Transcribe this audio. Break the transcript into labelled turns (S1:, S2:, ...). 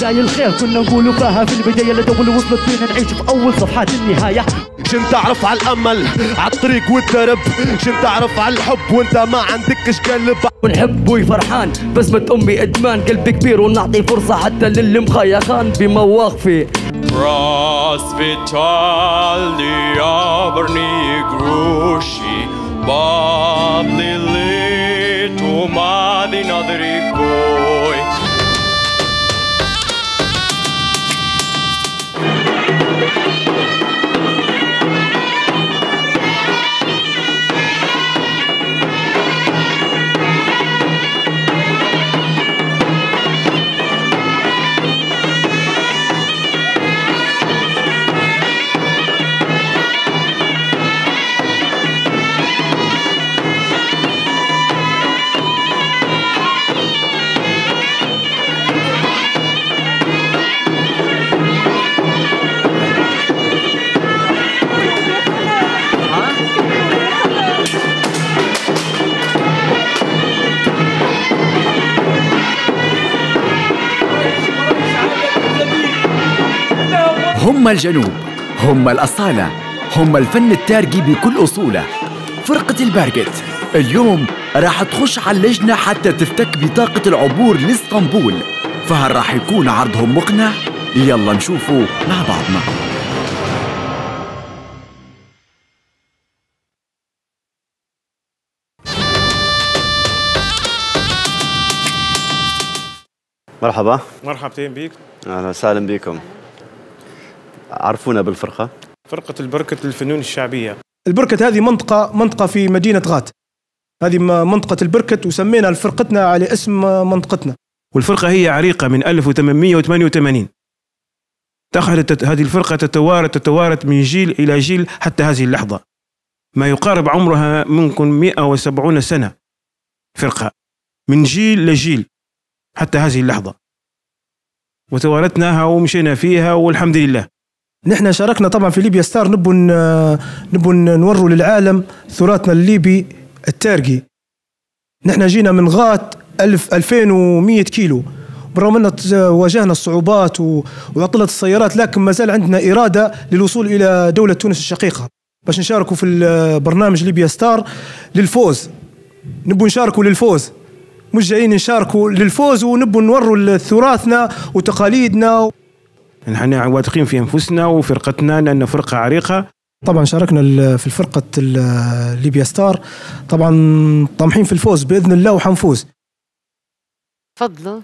S1: جاي الخير كنا نقولوا فيها في البداية لدول وصلت بينا نعيش في أول صفحات النهاية.
S2: شن تعرف على الأمل على الطريق والدرب، شن تعرف على الحب وانت ما عندكش قلب.
S1: ونحب ويفرحان بسمة أمي إدمان، قلبي كبير ونعطي فرصة حتى للي مخيخان بمواقفي.
S3: Rozsvičali javorni gruši, badlili tu mladi nad rikoj.
S4: هم الجنوب، هم الأصالة، هم الفن التارجي بكل أصوله. فرقة البرقت اليوم راح تخش على اللجنة حتى تفتك بطاقة العبور لإسطنبول، فهل راح يكون عرضهم مقنع؟ يلا نشوفوا مع بعضنا.
S5: مرحبا.
S6: مرحبتين بيك.
S5: اهلا وسهلا بكم. عرفونا بالفرقة.
S6: فرقة البركت للفنون الشعبية.
S7: البركت هذه منطقة في مدينة غات، هذه منطقة البركت وسمينا فرقتنا على اسم منطقتنا.
S6: والفرقة هي عريقة من 1888. دخلت هذه الفرقة تتوارث من جيل إلى جيل حتى هذه اللحظة، ما يقارب عمرها ممكن 170 سنة. فرقة من جيل لجيل حتى هذه اللحظة، وتوارثناها ومشينا فيها والحمد لله.
S7: نحن شاركنا طبعا في ليبيا ستار، نبو نوروا للعالم تراثنا الليبي التارجي. نحن جينا من غات 2100 كيلو، بالرغم أن واجهنا الصعوبات وعطلت السيارات، لكن ما زال عندنا إرادة للوصول إلى دولة تونس الشقيقة باش نشاركوا في البرنامج ليبيا ستار للفوز. نبو نشاركوا للفوز، مش جايين نشاركوا للفوز، ونبو نوروا تراثنا وتقاليدنا.
S6: نحن واثقين في أنفسنا وفرقتنا لأن فرقة عريقة.
S7: طبعا شاركنا في الفرقة ليبيا ستار، طبعا طامحين في الفوز بإذن الله وحنفوز.
S8: تفضلوا.